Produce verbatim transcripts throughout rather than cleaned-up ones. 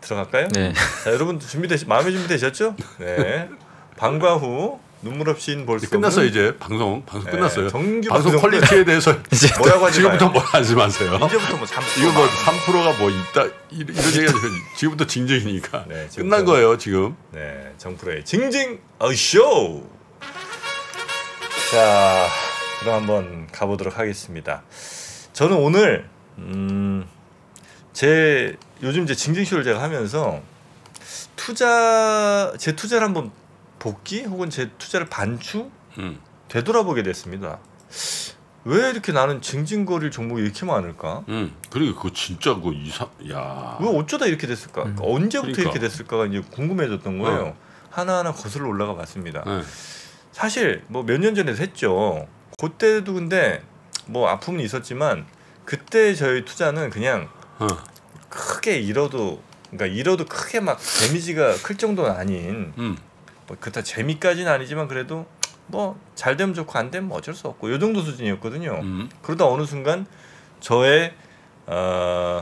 들어갈까요? 네. 자, 여러분 준비되시 마음의 준비되셨죠? 네. 방과 후 눈물 없이는 볼 수 끝났어요. 없는 이제 방송 방송 네, 끝났어요. 정규 방송 방송 퀄리티에 대해서 이제 뭐라고 하지 지금부터 마요. 뭐 하지 마세요. 이제부터 뭐 삼 이거 뭐 삼 퍼센트가 뭐 있다 이런 얘기가 지금부터 징징이니까 네, 끝난 거예요 지금. 네, 정프로의 징징 어쇼. 자, 그럼 한번 가보도록 하겠습니다. 저는 오늘 음, 제 요즘 이제 징징쇼를 제가 하면서 투자 제 투자를 한번 복귀 혹은 제 투자를 반추 음. 되돌아보게 됐습니다. 왜 이렇게 나는 징징거릴 종목이 이렇게 많을까? 음. 그리고 그거 진짜 그 이상 야. 왜 어쩌다 이렇게 됐을까? 음. 언제부터 그러니까. 이렇게 됐을까가 이제 궁금해졌던 거예요. 어. 하나하나 거슬러 올라가 봤습니다. 네. 사실 뭐 몇 년 전에도 했죠. 그때도 근데 뭐 아픔은 있었지만 그때 저희 투자는 그냥 어. 크게 잃어도 그러니까 잃어도 크게 막 데미지가 클 정도는 아닌 음. 뭐 그렇다 재미까지는 아니지만 그래도 뭐 잘 되면 좋고 안 되면 어쩔 수 없고 요 정도 수준이었거든요. 음. 그러다 어느 순간 저의 어,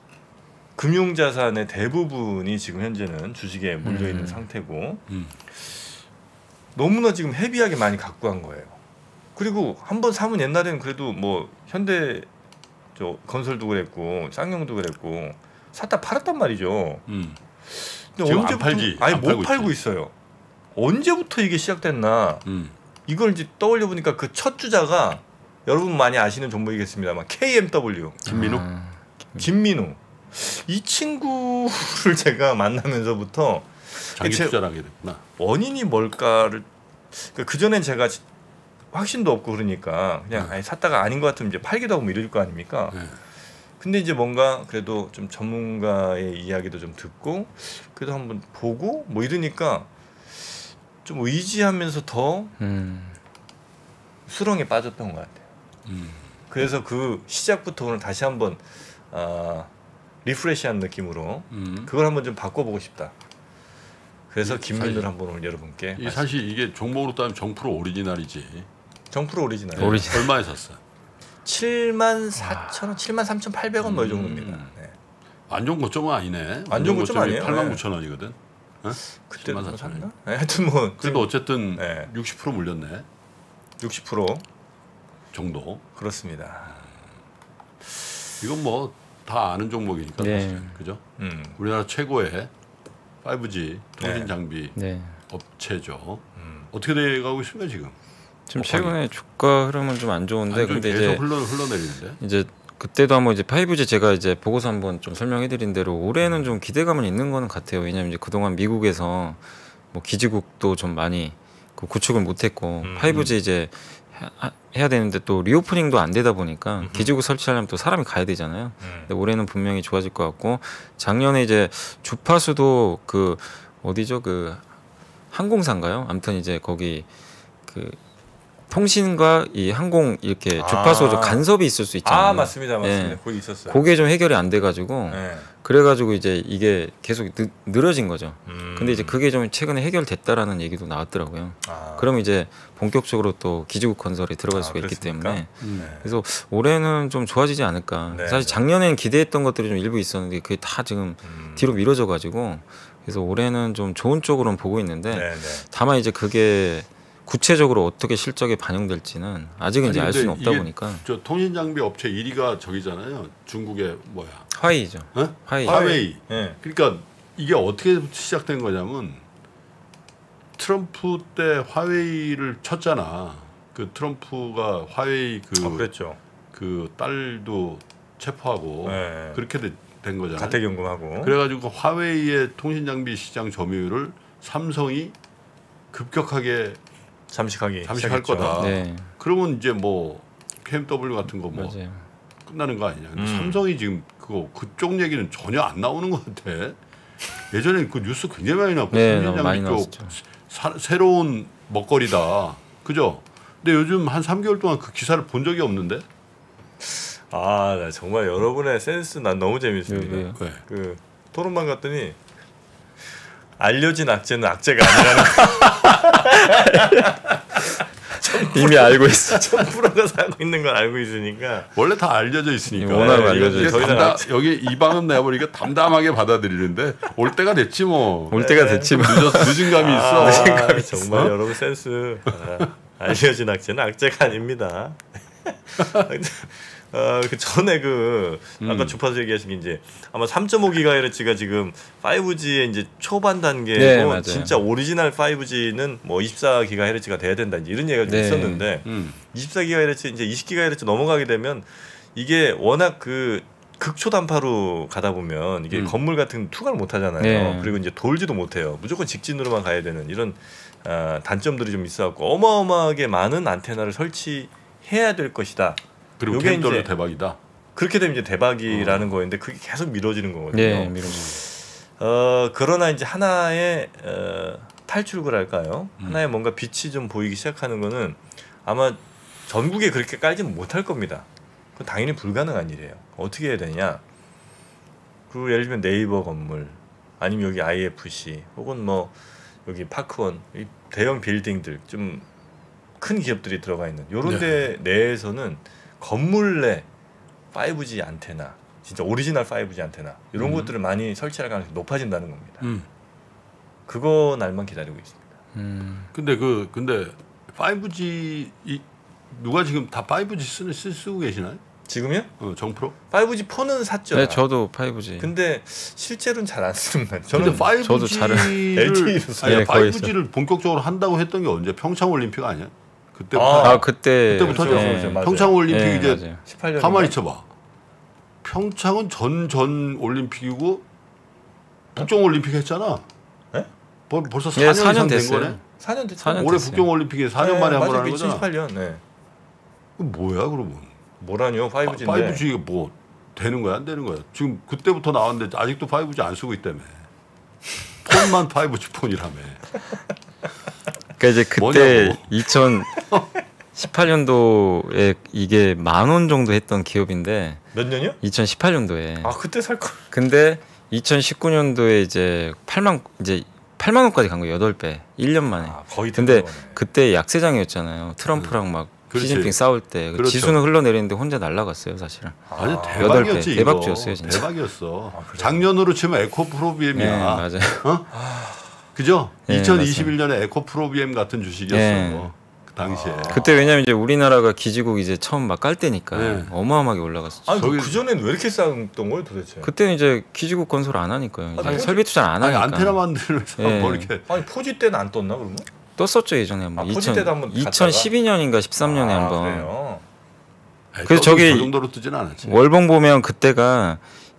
금융자산의 대부분이 지금 현재는 주식에 몰려 있는 음. 상태고 음. 너무나 지금 헤비하게 많이 갖고 간 거예요. 그리고 한번 사면 옛날에는 그래도 뭐 현대 저 건설도 그랬고 쌍용도 그랬고 샀다 팔았단 말이죠. 음. 근데 지금 안 언제부터 팔지. 아니 안 못 팔고 팔고 있지. 있어요. 언제부터 이게 시작됐나? 음. 이걸 이제 떠올려 보니까 그 첫 주자가 여러분 많이 아시는 종목이겠습니다만 케이엠더블유 김민우. 아, 김민우 이 친구를 제가 만나면서부터 장기 제- 투자를 하게 됐구나. 원인이 뭘까를 그 전엔 제가 확신도 없고 그러니까 그냥 네. 아니, 샀다가 아닌 것 같으면 이제 팔기도 하고 뭐 이럴 거 아닙니까? 네. 근데 이제 뭔가 그래도 좀 전문가의 이야기도 좀 듣고 그래도 한번 보고 뭐 이러니까 좀 의지하면서 더 음. 수렁에 빠졌던 것 같아요. 음. 그래서 그 시작부터 오늘 다시 한번 아, 리프레시한 느낌으로 음. 그걸 한번 좀 바꿔보고 싶다. 그래서 이 김민우를 사실- 한번 오늘 여러분께 이 사실 이게 종목으로 따면 정프로 오리지널이지. 정프로 오리지널 네. 오리지널. 얼마에 샀어? 칠만 사천 원, 칠만 삼천 팔백 원 뭐 이 음. 정도입니다. 네. 안 좋은 고점은 아니네. 안 좋은 고점 아니에요. 팔만 네. 구천 원이거든. 어? 그때 뭐 칠만 사천 원. 샀나? 네, 하여튼 뭐 그래도 어쨌든 네. 육십 퍼센트 물렸네. 육십 퍼센트 정도. 그렇습니다. 이건 뭐 다 아는 종목이니까 네. 사실. 그죠? 음, 우리나라 최고의 파이브지 통신 네. 장비 네. 업체죠. 음. 어떻게 돼가고 있습니까 지금? 지금 곱하기. 최근에 주가 흐름은 좀 안 좋은데 안 좋은 근데 계속 이제 흘러 흘러내리는데. 이제 그때도 한번 이제 파이브지 제가 이제 보고서 한번 좀 설명해드린 대로 올해는 좀 기대감은 있는 거는 같아요. 왜냐하면 이제 그동안 미국에서 뭐 기지국도 좀 많이 그 구축을 못했고 음. 파이브지 이제 하- 해야 되는데 또 리오프닝도 안 되다 보니까 음. 기지국 설치하려면 또 사람이 가야 되잖아요. 음. 근데 올해는 분명히 좋아질 것 같고 작년에 이제 주파수도 그 어디죠 그 항공사인가요? 아무튼 이제 거기 그 통신과 이 항공 이렇게 주파수 아. 간섭이 있을 수 있잖아요. 아 맞습니다, 맞습니다. 네. 거기 있었어요. 그게 좀 해결이 안 돼가지고 네. 그래가지고 이제 이게 계속 느, 늘어진 거죠. 음. 근데 이제 그게 좀 최근에 해결됐다라는 얘기도 나왔더라고요. 아. 그러면 이제 본격적으로 또 기지국 건설에 들어갈 아, 수가 있기 그렇습니까? 때문에 음. 네. 그래서 올해는 좀 좋아지지 않을까. 네, 사실 네. 작년에는 기대했던 것들이 좀 일부 있었는데 그게 다 지금 음. 뒤로 미뤄져가지고 그래서 올해는 좀 좋은 쪽으로는 보고 있는데 네, 네. 다만 이제 그게 구체적으로 어떻게 실적에 반영될지는 아직은 이제 아니, 알 수는 근데 없다 이게 보니까 저 통신 장비 업체 일 위가 저기잖아요. 중국의 뭐야? 화웨이죠. 어? 화웨이. 화웨이. 네. 그러니까 이게 어떻게 시작된 거냐면 트럼프 때 화웨이를 쳤잖아. 그 트럼프가 화웨이 그, 어, 그랬죠. 그 딸도 체포하고 네. 그렇게 되- 된 거잖아요. 가택연금하고. 그래가지고 화웨이의 통신 장비 시장 점유율을 삼성이 급격하게 잠식하기. 잠식할 시작했죠. 거다. 네, 그러면 이제 뭐 케이엠더블유 같은 거 뭐 맞아요. 끝나는 거 아니냐. 근데 음. 삼성이 지금 그거 그쪽 얘기는 전혀 안 나오는 것 같아. 예전에 그 뉴스 굉장히 많이 나왔고 네, 통신 너무 장비 많이 쪽 나왔었죠. 사- 새로운 먹거리다. 그죠? 근데 요즘 한 삼 개월 동안 그 기사를 본 적이 없는데. 아, 나 정말 여러분의 센스 난 너무 재밌습니다. 네, 네. 왜? 그 토론방 갔더니 알려진 악재는 악재가 아니라는 이미 알고 있어. 천 퍼센트가 사고 있는 걸 알고 있으니까 원래 다 알려져 있으니까. 워낙 네, 알려져 이게 있어요. 담담, 여기 이 방은 내버리니까 담담하게 받아들이는데 올 때가 됐지 뭐. 올 때가 됐지 뭐. 늦었, 늦은 감이 있어. 아, 늦은 감이 정말 있어. 여러분 센스. 아, 알려진 악재는 악재가 아닙니다. 어, 그 전에 그 아까 음. 주파수 얘기하신 게 이제 아마 삼 점 오 기가헤르츠가 지금 파이브지의 이제 초반 단계고 네, 맞아요. 진짜 오리지널 파이브지는 뭐 이십사 기가헤르츠가 돼야 된다 이제 이런 얘기가 좀 네. 있었는데 음. 이십사 기가헤르츠 이제 이십 기가헤르츠 넘어가게 되면 이게 워낙 그 극초단파로 가다 보면 이게 음. 건물 같은 투과를 못 하잖아요. 네. 그리고 이제 돌지도 못해요. 무조건 직진으로만 가야 되는 이런 아, 단점들이 좀 있어갖고 어마어마하게 많은 안테나를 설치해야 될 것이다. 그리고 요게 캠돌도 이제 대박이다. 그렇게 되면 이제 대박이라는 거였는데 그게 계속 미뤄지는 거거든요. 네, 미루는 어 그러나 이제 하나의 어, 탈출구랄까요? 음. 하나의 뭔가 빛이 좀 보이기 시작하는 거는 아마 전국에 그렇게 깔지는 못할 겁니다. 그건 당연히 불가능한 일이에요. 어떻게 해야 되냐? 그 예를 들면 네이버 건물 아니면 여기 아이에프씨 혹은 뭐 여기 파크원 이 대형 빌딩들 좀 큰 기업들이 들어가 있는 요런 데 내에서는 건물 내 파이브지 안테나 진짜 오리지널 파이브지 안테나 이런 음. 것들을 많이 설치할 가능성이 높아진다는 겁니다. 음. 그거 날만 기다리고 있습니다. 음. 근데 그 근데 파이브지 이 누가 지금 다 파이브지 쓰는 쓰, 쓰고 계시나요? 지금요? 어, 정프로? 파이브지 폰은 샀죠. 네, 저도 파이브지. 근데 실제로는 잘 안 쓰는 거예요. 저는 근데 저도 잘은 파이브지를 엘티이로 써요. 아니 네, 거의 파이브지를 본격적으로 한다고 했던 게 언제? 평창 올림픽 아니야? 그때부터 아, 아 그때 그때부터죠. 그렇죠, 그렇죠. 맞아요. 평창 올림픽 네, 이제 맞아요. 십팔 년 가만히 있어봐. 평창은 전 전 올림픽이고 북경 올림픽 했잖아. 네? 벌, 벌써 사 예, 년 사 년 이상 된 됐어요. 거네. 사 년 됐죠. 사 년 올해 됐어요. 북경 올림픽에 사 년 만에 한 번 하는 거잖아. 이천십팔 년. 네. 그 뭐야 그러면? 뭐라뇨? 파이브지인데. 파이브지가 뭐 되는 거야 안 되는 거야? 지금 그때부터 나왔는데 아직도 파이브지 안 쓰고 있다며. 폰만 파이브지 폰이라며. 그러니까 이제 그때 뭐냐고. 이천십팔 년도에 이게 만 원 정도 했던 기업인데 몇 년이요? 이천십팔 년도에. 아 그때 살 걸. 근데 이천십구 년도에 이제 팔만 이제 팔만 원까지 간 거예요. 여덟 배. 일 년 만에. 아, 거의 근데 들어가네. 그때 약세장이었잖아요. 트럼프랑 막 그렇지. 시진핑 싸울 때 그렇죠. 지수는 흘러내리는데 혼자 날아갔어요, 사실은. 아니 아, 대박이었지 이거. 대박이었어요, 진짜. 대박이었어. 아, 그래요? 작년으로 치면 에코프로비엠이야. 네, 맞아요. 어? 그죠? 네, 이천이십일 년에 에코프로비엠 같은 주식이었어. 네. 그 당시에. 그때 왜냐면 이제 우리나라가 기지국 이제 처음 막 깔 때니까 네. 어마어마하게 올라갔었죠. 아니 저기- 그 전에는 왜 이렇게 쌌던 거예요 도대체? 그때는 이제 기지국 건설 안 하니까요. 이제 아니, 설비 투자 안 아니 하니까. 안테나 만들면서 네. 뭐 이렇게 아니 포지 때는 안 떴나 그러면? 떴었죠 예전에 한번. 아, 포지 때도 한번 갔다가? 이천십이 년인가 십삼 년에 아, 한번. 그래요? 그래서 저기 저 정도로 뜨진 않았지. 월봉 보면 그때가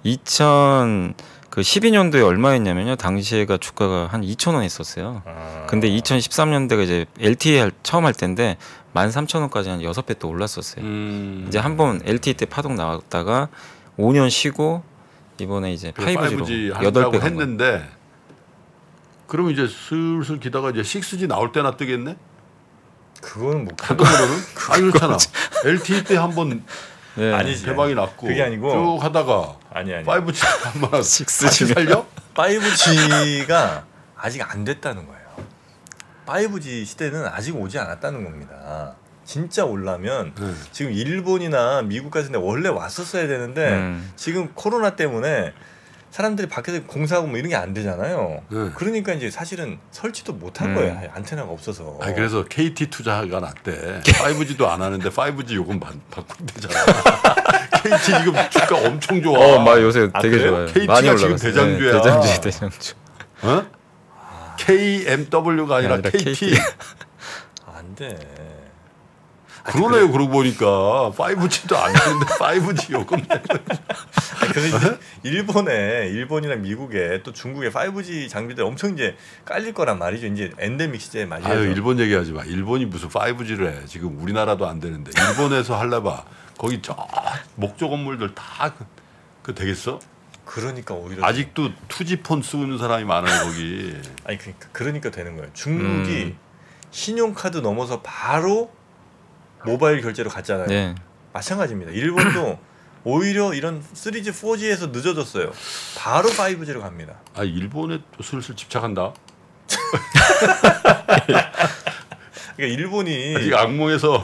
이천십이 년도에 얼마였냐면요. 당시에가 주가가 한 이천 원 했었어요. 아. 근데 이천십삼 년대가 이제 엘티이 할- 처음 할 때인데 만 삼천 원까지 한 여섯 배 또 올랐었어요. 음. 이제 한번 엘티이 때 파동 나왔다가 오 년 쉬고 이번에 이제 그래서 파이브지로 파이브지 여덟 한다고 배 간 거. 했는데 그러면 이제 슬슬 기다가 이제 식스지 나올 때나 뜨겠네? 그거는 뭐 자동으로는? 아니 그렇잖아. 엘티이 때 한번 네. 아니지. 대박이 났고 그게 아니고 쭉 하다가 아니 아니. 파이브지 한번 다시 식스지면 살려? 파이브지가 아직 안 됐다는 거예요. 파이브지 시대는 아직 오지 않았다는 겁니다. 진짜 올라면 네. 지금 일본이나 미국 같은 데 원래 왔었어야 되는데 음. 지금 코로나 때문에 사람들이 밖에서 공사하고 뭐 이런 게 안 되잖아요. 네. 그러니까 이제 사실은 설치도 못 한 음. 거예요. 안테나가 없어서. 아니 그래서 케이티 투자가 났대. 파이브지도 안 하는데 파이브지 요금 받, 받고 되잖아. 케이티 지금 주가 엄청 좋아. 어, 막 요새 아, 되게 그래요? 좋아요. 케이티가 많이 지금 올라갔어요. 대장주야. 네, 대장주, 대장주. 어? 케이엠더블유가 아니라, 아니라 케이티. 케이티. 안 돼. 그러네요. 그러고 보니까 파이브지도 안 되는데 파이브지 요금 내고. 아니, 그래서 이제 일본에 일본이랑 미국에 또 중국에 파이브지 장비들 엄청 이제 깔릴 거란 말이죠. 이제 엔데믹 시대에 맞이해서. 아유 일본 얘기하지 마. 일본이 무슨 파이브지를 해. 지금 우리나라도 안 되는데 일본에서 할래봐. 거기 저 목조 건물들 다 그 되겠어? 그러니까 오히려 아직도 투지폰 쓰는 사람이 많아요 거기. 아니 그러니까 그러니까 되는 거예요. 중국이 음. 신용카드 넘어서 바로 모바일 결제로 갔잖아요. 네. 마찬가지입니다. 일본도 오히려 이런 쓰리지, 포지에서 늦어졌어요. 바로 파이브지로 갑니다. 아 일본에 또 슬슬 집착한다. 그러니까 일본이 아직 악몽에서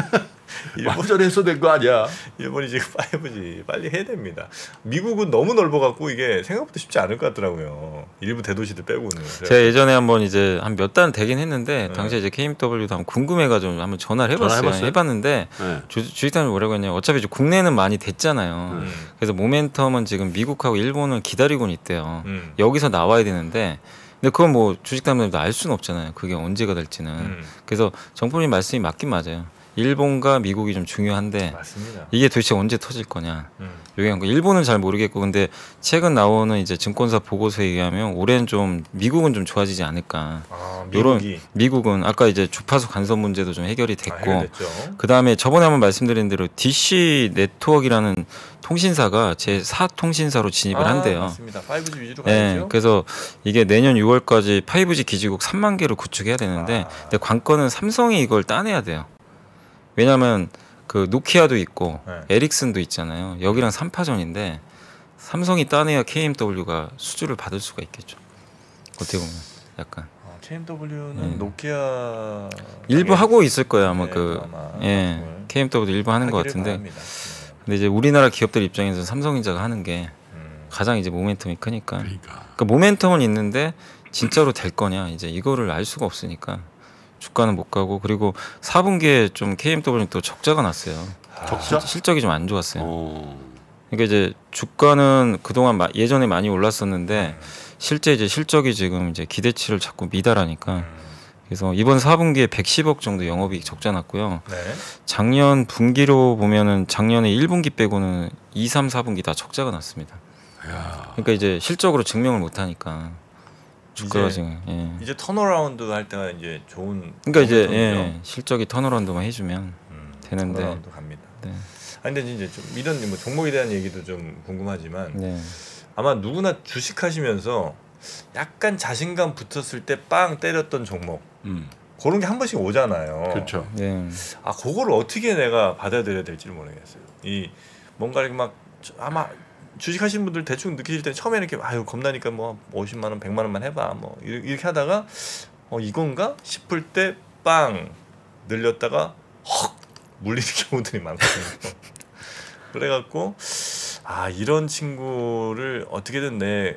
일본, 완전 해소된 거 아니야? 일본이 지금 파이브지 빨리 해야 됩니다. 미국은 너무 넓어갖고 이게 생각보다 쉽지 않을 것 같더라고요. 일부 대도시들 빼고는. 제가 예전에 한번 이제 한 몇 달 되긴 했는데 네. 당시에 이제 케이엠더블유도 한번 궁금해가지고 한번 전화를 해봤어요. 전화해봤어요? 해봤는데 네. 주, 주식단이 뭐라고 했냐면 어차피 이제 국내는 많이 됐잖아요. 음. 그래서 모멘텀은 지금 미국하고 일본은 기다리고는 있대요. 음. 여기서 나와야 되는데 근데 그건 뭐 주식단들도 알 수는 없잖아요. 그게 언제가 될지는. 음. 그래서 정포님 말씀이 맞긴 맞아요. 일본과 미국이 좀 중요한데 맞습니다. 이게 도대체 언제 터질 거냐. 음. 요게 한 거. 일본은 잘 모르겠고 근데 최근 나오는 이제 증권사 보고서에 의하면 올해는 좀 미국은 좀 좋아지지 않을까. 아, 요런 미국이 미국은 아까 이제 주파수 간섭 문제도 좀 해결이 아, 됐고 해결됐죠. 그 다음에 저번에 한번 말씀드린 대로 디씨 네트워크라는 통신사가 제사 통신사로 진입을 아, 한대요. 맞습니다. 파이브지 위주로 네, 가야죠. 그래서 이게 내년 유월까지 파이브지 기지국 삼만 개를 구축해야 되는데 아. 근데 관건은 삼성이 이걸 따내야 돼요. 왜냐하면 그 노키아도 있고 네. 에릭슨도 있잖아요. 여기랑 삼파전인데 삼성이 따내야 케이엠더블유가 수주를 받을 수가 있겠죠. 어떻게 보면 약간 아, 케이엠더블유는 음. 노키아 일부 하고 있을 거예요. 아마 네, 그 아마 예, 그걸 케이엠더블유 일부 하는 것 하기를 같은데 바랍니다. 네. 근데 이제 우리나라 기업들 입장에서 삼성전자가 하는 게 음. 가장 이제 모멘텀이 크니까 그러니까. 그러니까 모멘텀은 있는데 진짜로 될 거냐 이제 이거를 알 수가 없으니까 주가는 못 가고 그리고 사 분기에 좀 케이엠더블유는 또 적자가 났어요. 적자? 실적이 좀 안 좋았어요. 어. 그러니까 이제 주가는 그동안 마, 예전에 많이 올랐었는데 실제 이제 실적이 지금 이제 기대치를 자꾸 미달하니까 음. 그래서 이번 사 분기에 백십억 정도 영업이익 적자 났고요. 네. 작년 분기로 보면은 작년에 일 분기 빼고는 이, 삼, 사 분기 다 적자가 났습니다. 야. 그러니까 이제 실적으로 증명을 못 하니까 주가가 이제- 지금 예. 이제 턴어라운드 할 때가 이제 좋은 그러니까 이제 모멘텀이죠. 예, 실적이 턴어라운드만 해주면 음, 되는데. 턴어라운드 갑니다. 네. 아 근데 이제 좀 이런 뭐 종목에 대한 얘기도 좀 궁금하지만 네. 아마 누구나 주식하시면서 약간 자신감 붙었을 때 빵 때렸던 종목 음. 그런 게 한 번씩 오잖아요. 그렇죠. 네. 아 그거를 어떻게 내가 받아들여야 될지를 모르겠어요. 이 뭔가 이렇게 막 아마 주식하시는 분들 대충 느끼실 때 처음에는 이렇게 아유 겁나니까 뭐 오십만 원, 백만 원만 해봐 뭐 이렇게 하다가 어 이건가 싶을 때 빵 늘렸다가 헉 물리는 경우들이 많거든요. 그래갖고 아 이런 친구를 어떻게든 내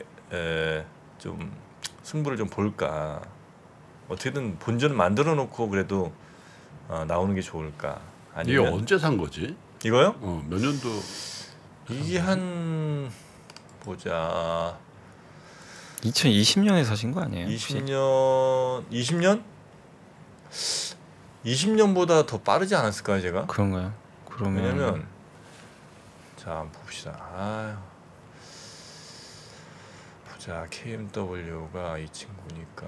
좀 승부를 좀 볼까 어떻게든 본전을 만들어 놓고 그래도 어, 나오는 게 좋을까 이게 아니면 언제 산 거지? 이거요? 어, 몇 년도 이게 한 보자 이천이십 년에 사신 거 아니에요? 혹시? 이십 년 이십 년? 이십 년보다 더 빠르지 않았을까요 제가? 그런가요? 그러면 왜냐면 자 한번 봅시다. 아유. 보자 케이엠더블유가 이 친구니까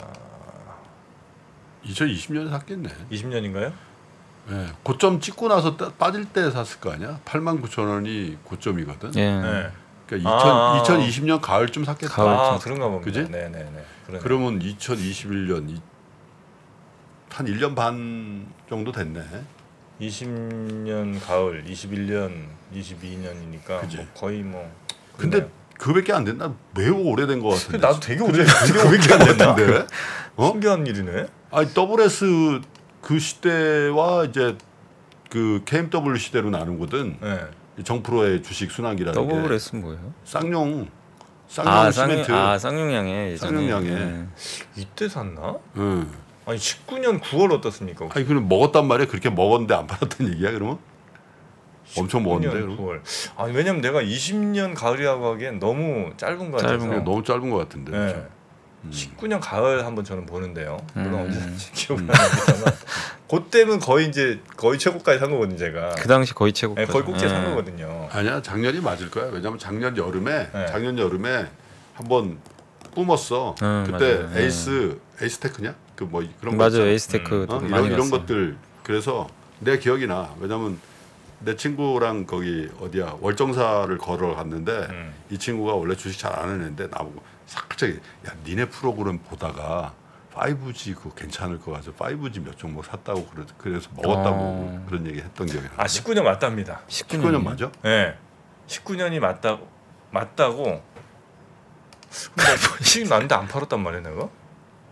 이천이십 년에 샀겠네. 이십 년인가요? 예, 고점 찍고 나서 따, 빠질 때 샀을 거 아니야? 팔만 구천 원이 고점이거든. 예. 네. 그러니까 아. 이천이십 년 가을쯤 샀겠다. 가을. 아 좀 그런가 봅니다. 그지? 네네네. 그러네. 그러면 이천이십일 년 이, 한 일 년 반 정도 됐네. 이십 년 가을, 이십일 년, 이십이 년이니까 그지? 뭐 거의 뭐. 근데 그러네요. 그밖에 안 됐나? 매우 오래된 것 같은데. 나도 되게 오래 되게 그밖에 안 됐나? 됐는데. 어? 신기한 일이네. 아니 더블 S 그 시대와 이제 그 케이엠더블유 시대로 나누거든. 네. 이 정프로의 주식 순환기라는 더블 게 S 뭐예요? 쌍용 쌍용 아 쌍용 시멘트. 아 쌍용양에 예전에. 쌍용양에. 예. 이때 샀나? 응. 아니 십구 년 구월 어떻습니까? 혹시? 아니 그럼 먹었단 말이야. 그렇게 먹었는데 안 팔았던 얘기야 그러면? 엄청 십구 년 먹었는데 그럼? 구월. 아니 왜냐면 내가 이십 년 가을이라고 하기엔 너무 짧은 거 같아서. 짧은 그게 너무 짧은 것 같은데. 네. 그렇죠? 음. 십구 년 가을 한번 저는 보는데요. 물론 음. 언제든지 기억이 안 납니다만 그때는 거의 이제 거의 최고까지 산 거거든요 제가. 그 당시 거의 최고. 네, 거의 꼭지 산 거거든요. 아니야 작년이 맞을 거야. 왜냐면 작년 여름에 네. 작년 여름에 한번 뿜었어. 음, 그때 맞아요. 에이스 에이스테크냐? 그 뭐 그런 거 맞아요. 있잖아. 에이스테크 어? 많이 이런 이런 갔어요. 것들 그래서 내 기억이 나. 왜냐면 내 친구랑 거기 어디야 월정사를 걸어갔는데 음. 이 친구가 원래 주식 잘 안 했는데 나보고 갑자기 야 니네 프로그램 보다가 파이브 지 그거 괜찮을 것 같아서 파이브 지 몇 종목 샀다고 그래, 그래서 먹었다고 어. 그런 얘기 했던 기억이 나. 아 십구 년 맞답니다. 십구 년 맞아? 네. 십구 년이 맞다 맞다고. 근데 시집 났는데 안 팔았단 말이야 내가?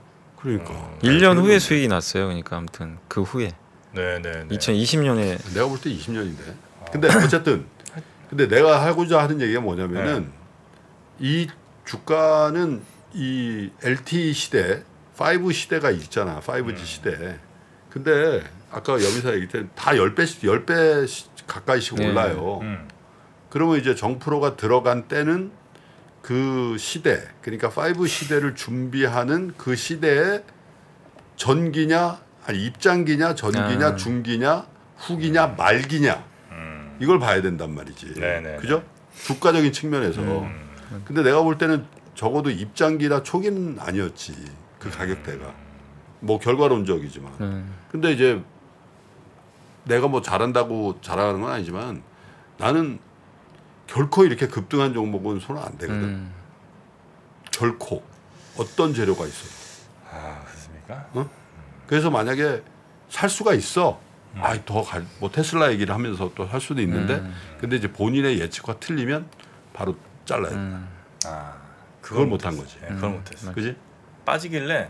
그러니까 음. 일 년 후에 수익이 났어요. 그러니까 아무튼 그 후에 네네네. 이천이십 년에 내가 볼 때 이십 년인데. 근데 어쨌든 근데 내가 하고자 하는 얘기가 뭐냐면은 이 주가는 이 엘티이 시대, 파이브 시대가 있잖아. 파이브지 음. 시대. 근데 아까 여기서 얘기했던 다 십 배씩 십 배 가까이씩 네. 올라요. 음. 그러면 이제 정프로가 들어간 때는 그 시대, 그러니까 파이브 시대를 준비하는 그 시대에 전기냐, 아니 입장기냐, 전기냐, 아. 중기냐, 후기냐, 말기냐 음. 이걸 봐야 된단 말이지. 네네. 그죠? 주가적인 측면에서. 음. 근데 내가 볼 때는 적어도 입장기나 초기는 아니었지. 그 가격대가. 뭐 결과론적이지만. 음. 근데 이제 내가 뭐 잘한다고 자랑하는 건 아니지만 나는 결코 이렇게 급등한 종목은 손 안 대거든. 음. 결코. 어떤 재료가 있어. 아 그렇습니까? 어? 그래서 만약에 살 수가 있어. 아, 더 갈, 뭐 테슬라 얘기를 하면서 또 할 수도 있는데, 음. 근데 이제 본인의 예측과 틀리면 바로 잘라야 돼. 음. 아 그걸 못한 거지. 네, 그걸 음. 못했어. 그지? 빠지길래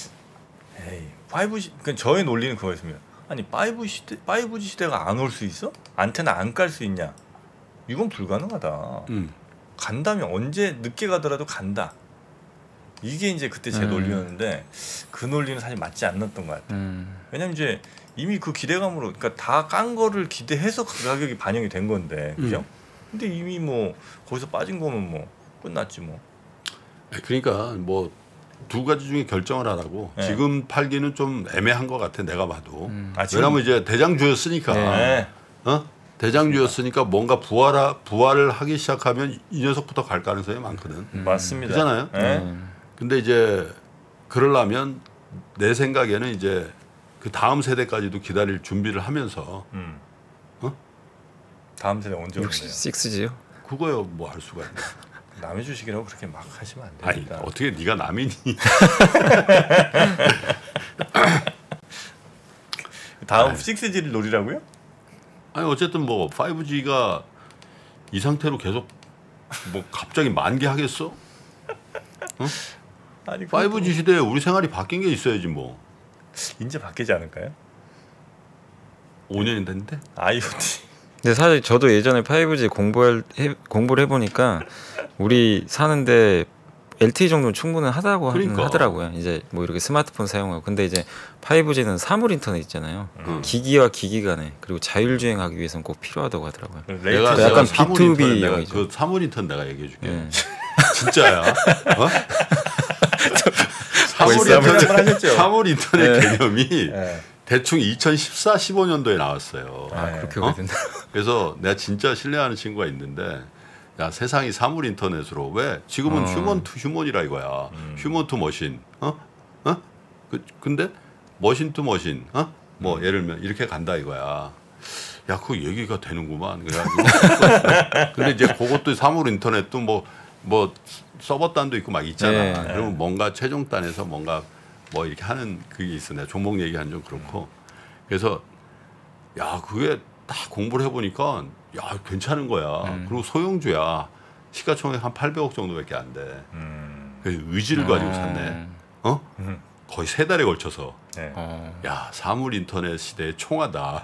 에이 파이브 시 그러니까 저의 논리는 그거였습니다. 아니 파이브 시대 파이브 지 시대가 안 올 수 있어? 안테나 안 깔 수 있냐? 이건 불가능하다. 음. 간다면 언제 늦게 가더라도 간다. 이게 이제 그때 제 음. 논리였는데 그 논리는 사실 맞지 않았던 것 같아요. 음. 왜냐면 이제 이미 그 기대감으로 그러니까 다 깐 거를 기대해서 그 가격이 반영이 된 건데 그죠? 음. 근데 이미 뭐 거기서 빠진 거면 뭐 끝났지 뭐. 그러니까 뭐 두 가지 중에 결정을 하라고. 네. 지금 팔기는 좀 애매한 것 같아. 내가 봐도. 음. 아, 지금- 왜냐면 이제 대장주였으니까. 네. 어? 대장주였으니까 뭔가 부활하, 부활을 하기 시작하면 이 녀석부터 갈 가능성이 많거든. 음. 맞습니다. 그잖아요. 네. 음. 근데 이제 그러려면 내 생각에는 이제 그 다음 세대까지도 기다릴 준비를 하면서 음. 어? 다음 세대 언제 역시 오는데요? 식스지요. 그거요 뭐 알 수가 있나? 남의 주식이라고 그렇게 막 하시면 안 아니 됩니다. 어떻게 네가 남이니? 다음 아이. 식스지를 노리라고요? 아니 어쨌든 뭐 파이브지가 이 상태로 계속 뭐 갑자기 만개 하겠어? 아니 그것도 파이브지 시대에 우리 생활이 바뀐 게 있어야지 뭐. 이제 바뀌지 않을까요? 오 년이 됐는데? 아이오티. 근데 사실 저도 예전에 파이브지 공부할 해, 공부를 해보니까 우리 사는데 엘티이 정도는 충분은 하다고 그러니까. 하더라고요. 이제 뭐 이렇게 스마트폰 사용하고. 근데 이제 파이브지는 사물 인터넷 있잖아요. 음. 기기와 기기 간에 그리고 자율주행하기 위해서는 꼭 필요하다고 하더라고요. 내가 레이트 약간 사물 비투비 인터넷 내가 형이죠. 그 사물 인터넷 내가 얘기해 줄게. 예. 진짜야. 어? 사물 벌써 한번 인터넷 하셨죠? 사물 인터넷 네. 개념이 네. 대충 이천십사, 십오 년도에 나왔어요. 아 네. 그렇게 어? 오래 됐나? 그래서 내가 진짜 신뢰하는 친구가 있는데 야 세상이 사물 인터넷으로 왜 지금은 어. 휴먼 투 휴먼이라 이거야. 음. 휴먼 투 머신. 어? 어? 그 근데 머신 투 머신. 어? 뭐 예를 들면 이렇게 간다 이거야. 야, 그 얘기가 되는구만. 그래가지고 근데 이제 그것도 사물 인터넷도 뭐 뭐 서버단도 있고 막 있잖아. 네. 그러면 뭔가 최종단에서 뭔가 뭐 이렇게 하는 그게 있어. 내가 종목 얘기하는 좀 그렇고. 그래서 야, 그게 딱 공부를 해보니까 야, 괜찮은 거야. 음. 그리고 소형주야. 시가총액 한 팔백억 정도밖에 안 돼. 음. 그래서 의지를 가지고 샀네. 어? 음. 거의 세 달에 걸쳐서. 네. 어. 야, 사물 인터넷 시대의 총하다.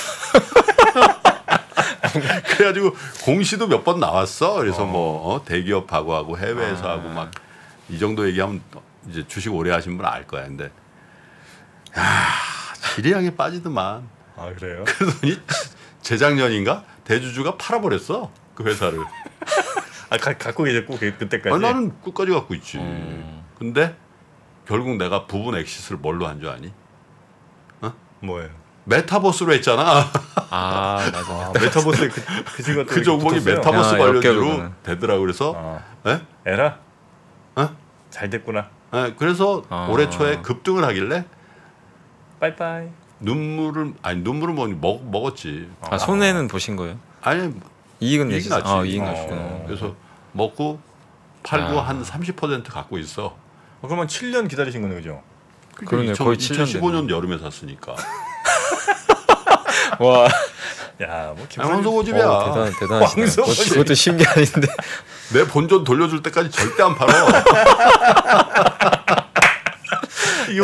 그래가지고 공시도 몇 번 나왔어. 그래서 어. 뭐 어, 대기업하고 하고 해외에서 아. 하고 막 이 정도 얘기하면 이제 주식 오래 하신 분 알 거야. 근데 야, 지리하게 빠지더만. 아 그래요? 그러더니 재작년인가 대주주가 팔아버렸어 그 회사를. 아 가, 갖고 계셨고 그- 그때까지. 아니, 나는 끝까지 갖고 있지. 음. 근데 결국 내가 부분 엑시스를 뭘로 한 줄 아니? 뭐예요? 메타버스로 했잖아. 아 맞아. 아, 메타버스에 그, 그 친구가 또 그 종목이 붙었어요? 메타버스 아, 관련주로 역겨루구나. 되더라고. 그래서 어. 예? 에라? 어? 잘 됐구나. 예, 그래서 아. 올해 초에 급등을 하길래 빠이빠이. 눈물을 아니 눈물을 뭐 먹, 먹었지. 아 손해는 보신 거예요? 아니 이익은 이익 내셨어요? 났지. 아 이익 어. 나셨구나. 그래서 먹고 팔고 아. 한 삼십 퍼센트 갖고 있어. 어, 그러면 칠 년 기다리신 거네 그죠? 그러네, 거의 칠 년 이천십오 년 여름에 샀으니까. 와. 야, 뭐 아, 황소고집이야. 어, 대단 대단하시네. 왕소고집. 그것도, 그것도 쉬운 게 아닌데. 내 본전 돌려줄 때까지 절대 안 팔어. 이게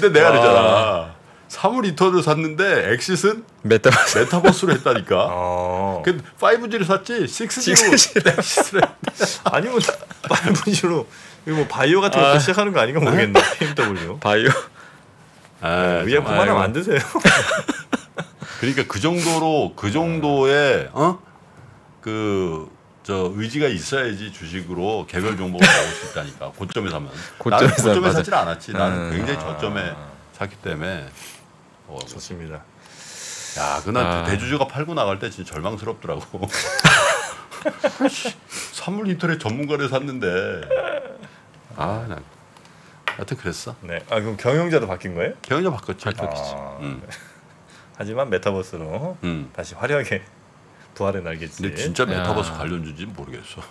근데 내가 아. 그러잖아. 사물이터를 샀는데 엑싯은 메타버스. 메타버스로 했다니까. 어. 그 파이브지를 샀지 식스지로 엑싯을 했는데. 아니면 파이브지로 이거 뭐 바이오 같은 것도 아. 시작하는 거 아닌가 모르겠네. 비엠더블유. 바이오. 아, 의약품 하나 아이고. 만드세요. 그러니까 그 정도로 그 정도의 어? 그 저 의지가 있어야지 주식으로 개별 종목을 나올 수 있다니까. 고점에 사면. 나는 고점에서, 고점에 맞아. 사질 않았지. 나는 음. 굉장히 아. 저점에 샀기 때문에. 어, 좋습니다. 야, 그날 아. 대주주가 팔고 나갈 때 진짜 절망스럽더라고. 선물 인터넷 전문가를 샀는데. 아, 난 하여튼 그랬어. 네. 아 그럼 경영자도 바뀐 거예요? 경영자 바꿨지. 아, 음. 하지만 메타버스로 음. 다시 화려하게 부활해 날겠지. 근데 진짜 메타버스 야. 관련주인지는 모르겠어.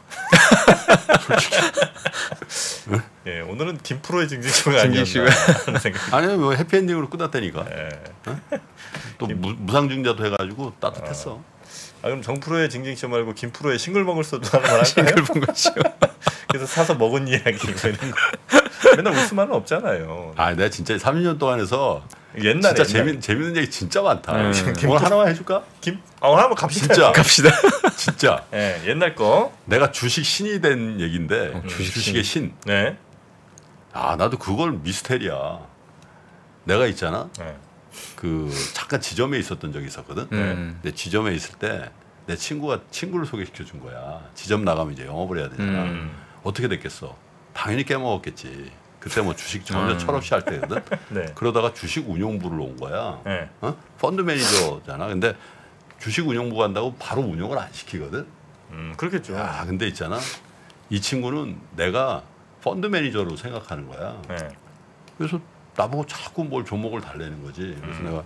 예, 오늘은 김프로의 징징쇼가 징징쇼가. 아니었나 하는 생각. 아니 뭐 해피엔딩으로 끝났다니까. 예. 또 무, 무상증자도 해가지고 따뜻했어. 아 그럼 정프로의 징징쇼 말고 김프로의 싱글벙글쇼도 하나만 할까요? 싱글벙글쇼. 그래서 사서 먹은 이야기 뭐 이런 거. 맨날 웃으면 없잖아요. 아, 내가 진짜 삼십 년 동안 해서 옛날에 진짜 옛날에. 재밌 재밌는 얘기 진짜 많다. 음. 오늘 하나만 해줄까? 김, 아 오늘 한번 갑시다. 진짜 갑시다. 진짜 예, 옛날 거. 내가 주식 신이 된 얘긴데 어, 주식 주식의 신. 네. 아, 나도 그걸 미스테리야. 내가 있잖아. 네. 그 잠깐 지점에 있었던 적이 있었거든. 음. 근데 지점에 있을 때 내 친구가 친구를 소개시켜 준 거야. 지점 나가면 이제 영업을 해야 되잖아. 음. 어떻게 됐겠어? 당연히 깨먹었겠지. 그때 뭐 주식 전혀 음. 철없이 할 때거든. 네. 그러다가 주식 운용부를 온 거야. 네. 어? 펀드 매니저잖아. 근데 주식 운용부 간다고 바로 운용을 안 시키거든. 음, 그렇겠죠. 야, 근데 있잖아. 이 친구는 내가 펀드 매니저로 생각하는 거야. 네. 그래서 나보고 자꾸 뭘 종목을 달래는 거지. 그래서 음. 내가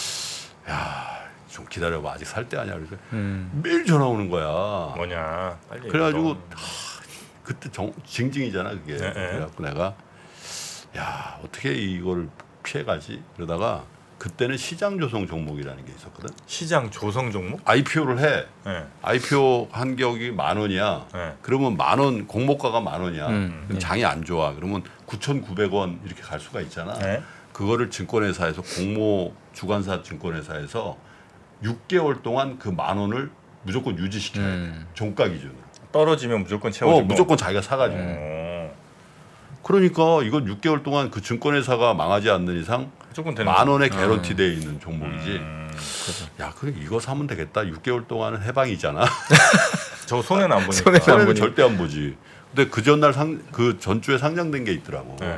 야, 좀 기다려봐. 아직 살 때 아니야. 그래서 음. 매일 전화 오는 거야. 뭐냐. 빨리. 그래가지고 얘기해. 하, 그때 정, 징징이잖아 그게. 네, 네. 그래갖고 내가 야, 어떻게 이걸 피해가지? 그러다가 그때는 시장 조성 종목이라는 게 있었거든. 시장 조성 종목? 아이피오를 해. 네. 아이피오 한 격이 만 원이야. 네. 그러면 만 원 공모가가 만 원이야. 음, 그럼 예. 장이 안 좋아. 그러면 구천구백 원 이렇게 갈 수가 있잖아. 네. 그거를 증권회사에서 공모 주관사 증권회사에서 육 개월 동안 그 만 원을 무조건 유지시켜야 돼. 음. 종가 기준으로. 떨어지면 무조건 채워주고. 어, 무조건 자기가 사가지고. 어, 그러니까 이건 육 개월 동안 그 증권회사가 망하지 않는 이상 무조건 되는 만 거죠. 원에 개런티되어 있는 종목이지. 음, 야, 그래 이거 사면 되겠다. 육 개월 동안은 해방이잖아. 저 손해는 안 보니까. 손해는 안 손해는 보니. 절대 안 보지. 근데 그 전날 상 그 전주에 상장된 게 있더라고. 네.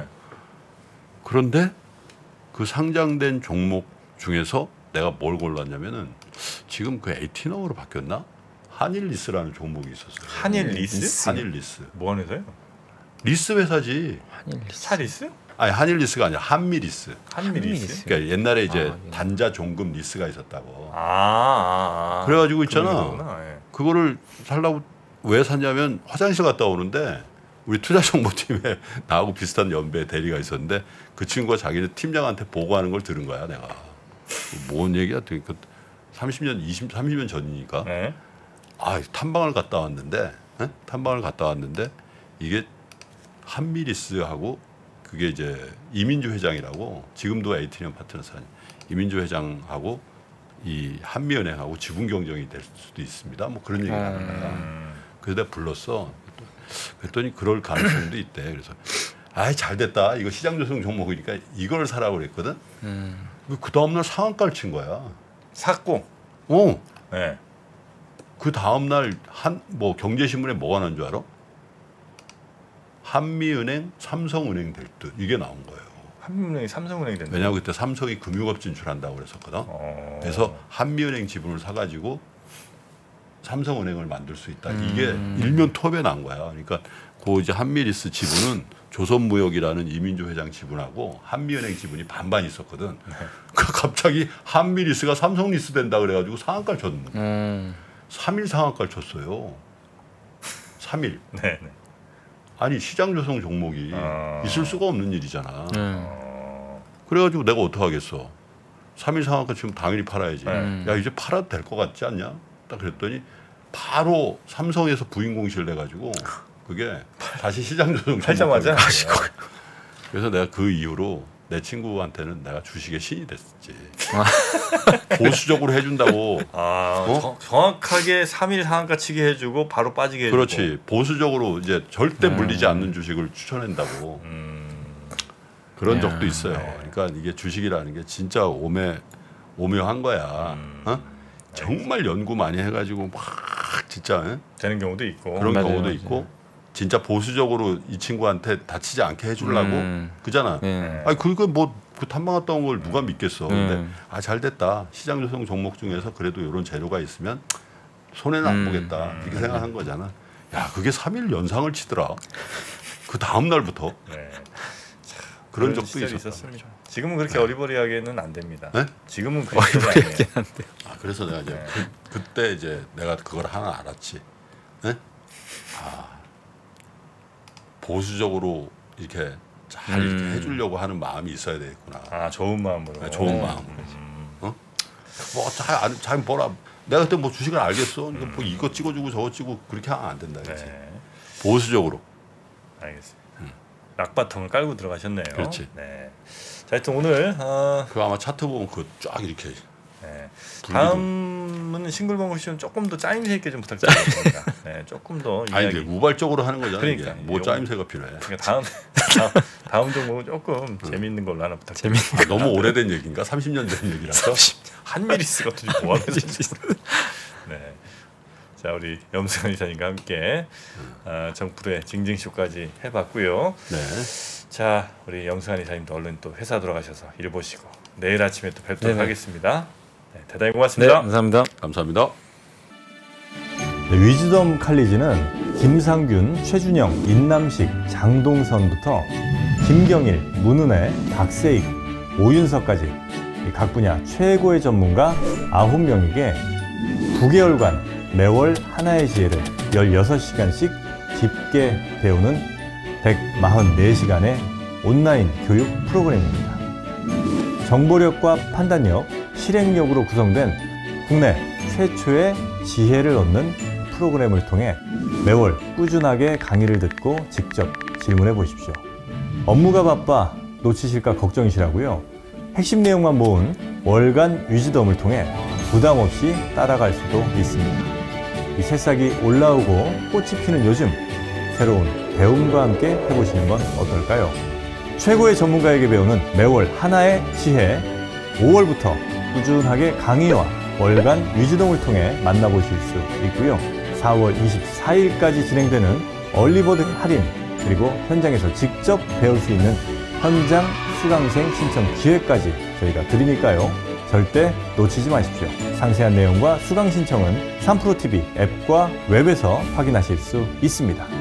그런데 그 상장된 종목 중에서 내가 뭘 골랐냐면은 지금 그 에이티너로 바뀌었나? 한일리스라는 종목이 있었어요. 한일 리스? 한일리스. 뭐 하는 회사예요? 리스 회사지. 한일리스. 차리스? 아니 한일리스가 아니라 한미리스. 한미리스? 그러니까 옛날에 이제 아, 예. 단자 종금 리스가 있었다고. 아, 아, 아. 그래가지고 있잖아. 그거구나, 예. 그거를 살라고 왜 샀냐면 화장실 갔다 오는데 우리 투자정보팀에 나하고 비슷한 연배 대리가 있었는데 그 친구가 자기는 팀장한테 보고하는 걸 들은 거야 내가. 뭔 얘기야? 되게 그 삼십 년, 이십, 삼십 년 전이니까. 네. 아, 탐방을 갔다 왔는데, 에? 탐방을 갔다 왔는데 이게 한미리스하고 그게 이제 이민주 회장이라고 지금도 에이티니엄 파트너스 아니 이민주 회장하고 이 한미은행하고 지분 경쟁이 될 수도 있습니다. 뭐 그런 얘기를 하는 거야. 음, 그래서 내가 불렀어. 그랬더니 그럴 가능성도 있대. 그래서 아이 잘 됐다. 이거 시장 조성 종목이니까 이걸 사라고 그랬거든. 음. 그 다음날 상한가를 친 거야. 샀고. 어. 네. 그 다음날 한 뭐 경제신문에 뭐가 난 줄 알아? 한미은행, 삼성은행 될 듯 이게 나온 거예요. 한미은행이 삼성은행이 된다. 왜냐하면 그때 삼성이 금융업 진출한다고 그랬었거든. 어. 그래서 한미은행 지분을 사가지고 삼성은행을 만들 수 있다. 이게 음. 일면 톱에 난 거야. 그러니까 그 이제 한미리스 지분은 조선무역이라는 이민주 회장 지분하고 한미은행 지분이 반반 있었거든. 네. 그 갑자기 한미리스가 삼성리스 된다 그래가지고 상한가를 쳤는 거야. 음. 삼 일 상한가를 쳤어요. 삼 일. 네, 네. 아니 시장 조성 종목이 아. 있을 수가 없는 일이잖아. 음. 어. 그래가지고 내가 어떡하겠어. 삼 일 상한가 지금 당연히 팔아야지. 음. 야 이제 팔아도 될 것 같지 않냐? 딱 그랬더니 바로 삼성에서 부인 공시를 내가지고 그게 다시 시장 조정 팔자마자? 종목이 됐어요. 그래서 내가 그 이후로 내 친구한테는 내가 주식의 신이 됐었지. 보수적으로 해준다고. 아, 어? 정, 정확하게 삼 일 상한가 치게 해주고 바로 빠지게 해주고. 그렇지. 보수적으로 이제 절대 음. 물리지 않는 주식을 추천한다고. 음, 그런 야, 적도 있어요. 네. 그러니까 이게 주식이라는 게 진짜 오묘 오묘한 거야. 음. 어? 정말 연구 많이 해가지고 막 진짜 예? 되는 경우도 있고. 그런 맞아요, 경우도 맞아요. 있고 진짜 보수적으로 이 친구한테 다치지 않게 해주려고 음. 그잖아. 네. 아니 그거 뭐그 탐방갔다 온 걸 누가 믿겠어. 근데 음. 아 잘됐다. 시장 조성 종목 중에서 그래도 이런 재료가 있으면 손해는 안 음. 보겠다. 이렇게 생각한 거잖아. 야 그게 삼 일 연상을 치더라. 그 다음 날부터 네. 그런 그런 적도 시절이 있었다. 있었습니다. 지금은 그렇게 어리버리하게는 안 됩니다. 네? 지금은 그 시절이 아니에요. 아 그래서 내가 이제 네. 그, 그때 이제 내가 그걸 하나 알았지. 네? 아 보수적으로 이렇게 잘 이렇게 음. 해주려고 하는 마음이 있어야 되겠구나. 아, 좋은 마음으로. 네, 좋은 마음으로. 음. 뭐잘잘 뭐라 내가 그때 뭐 주식을 알겠어. 이거 뭐 이거 찍어주고 저거 찍고 그렇게 하면 안 된다. 그렇지. 네. 보수적으로. 알겠습니다. 락바텀을 깔고 들어가셨네요. 그렇지. 네. 자, 하여튼 오늘 어, 그 아마 차트 보면 그 쫙 이렇게 네. 분기도. 다음은 싱글벙글 시즌 조금 더 짜임새 있게 좀 부탁드리겠습니다. 네, 조금 더 아니 이제 이야기. 우발적으로 하는 거잖아. 그러니까, 이게. 뭐 요거- 짜임새가 필요해. 그러니까 다음 다음, 다음 종목은 조금 재밌는 걸로 하나 부탁드립니다. 재밌는 아, 너무 오래된 얘기인가? 삼십 년 된 얘기라서. 한미리스가 어떻게 뭐하면서 네. 자, 우리 염승환 이사님과 함께 어, 정프로의 징징쇼까지 해봤고요. 네. 자, 우리 염승환 이사님도 얼른 또 회사 돌아가셔서 일 보시고 내일 아침에 또 뵙도록 네네. 하겠습니다. 네, 대단히 네, 고맙습니다. 감사합니다. 감사합니다. 네, 위즈덤 칼리지는 김상균, 최준영, 인남식, 장동선부터 김경일, 문은혜, 박세익, 오윤석까지 이 각 분야 최고의 전문가 아홉 명에게 구 개월간 매월 하나의 지혜를 열여섯 시간씩 깊게 배우는 백사십사 시간의 온라인 교육 프로그램입니다. 정보력과 판단력, 실행력으로 구성된 국내 최초의 지혜를 얻는 프로그램을 통해 매월 꾸준하게 강의를 듣고 직접 질문해 보십시오. 업무가 바빠 놓치실까 걱정이시라고요? 핵심 내용만 모은 월간 위즈덤을 통해 부담 없이 따라갈 수도 있습니다. 이 새싹이 올라오고 꽃이 피는 요즘 새로운 배움과 함께 해보시는 건 어떨까요? 최고의 전문가에게 배우는 매월 하나의 지혜, 오월부터 꾸준하게 강의와 월간 위즈덤을 통해 만나보실 수 있고요. 사월 이십사일까지 진행되는 얼리버드 할인 그리고 현장에서 직접 배울 수 있는 현장 수강생 신청 기회까지 저희가 드리니까요. 절대 놓치지 마십시오. 상세한 내용과 수강 신청은 삼프로티비 앱과 웹에서 확인하실 수 있습니다.